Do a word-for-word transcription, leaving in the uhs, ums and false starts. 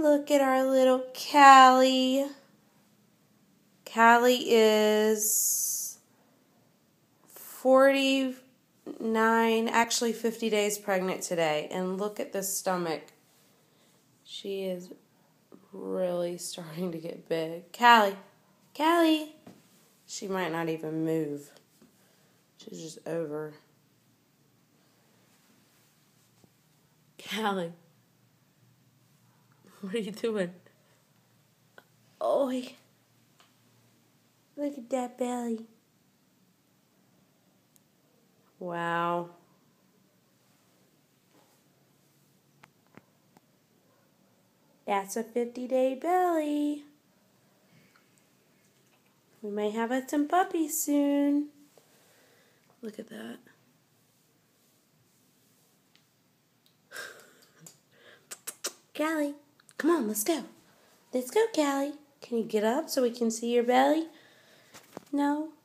Look at our little Cali. Cali is forty-nine, actually fifty days pregnant today. And look at the stomach. She is really starting to get big. Cali. Cali. She might not even move. She's just over. Cali. What are you doing? Oi. Look at that belly. Wow. That's a fifty-day belly. We may have some puppies soon. Look at that. Cali, come on, let's go. Let's go, Cali. Can you get up so we can see your belly? No?